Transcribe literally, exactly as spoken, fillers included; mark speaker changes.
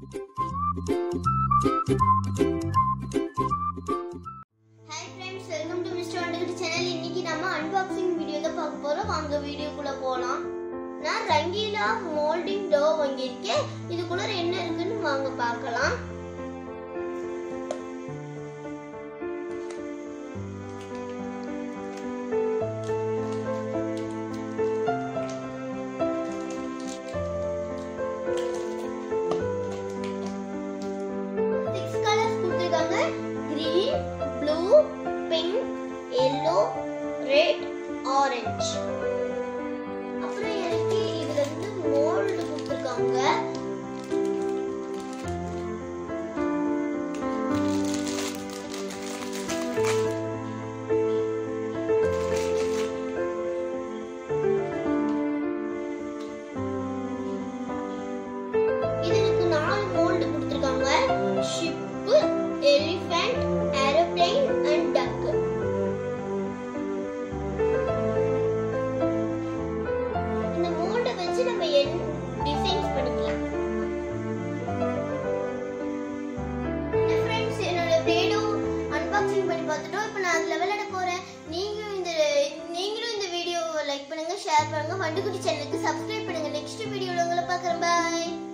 Speaker 1: Hi friends, welcome to Mister Vandukutty channel. இன்னைக்கு நாம unboxing video தான் பார்க்க போறோம். வாங்க வீடியோக்குள்ள போலாம். நான் Rangeela Moulding dough வாங்கியிருக்கேன். இதுக்குள்ள என்ன இருக்குன்னு வாங்க பார்க்கலாம். Red, orange. அப்புறம் எனக்கு இதுல இருந்து மோல்ட் கொடுத்திருக்காங்க. இதுக்கு நாலு மோல்ட் கொடுத்திருக்காங்க. Ship, elephant, aeroplane and duck. Designs பண்ணிக்கலாம். இந்த फ्रेंड्स என்னோட playdoh அன்பாக்சிங் பண்ணி பார்த்துட்டோம். இப்போ நான் அதுல விளையாட போறேன். நீங்களும் இந்த நீங்களும் இந்த வீடியோவை லைக் பண்ணுங்க, ஷேர் பண்ணுங்க, வண்டுக்குட்டி சேனலுக்கு சப்ஸ்கிரைப் பண்ணுங்க. நெக்ஸ்ட் வீடியோல உங்களை பார்க்கறேன். பை.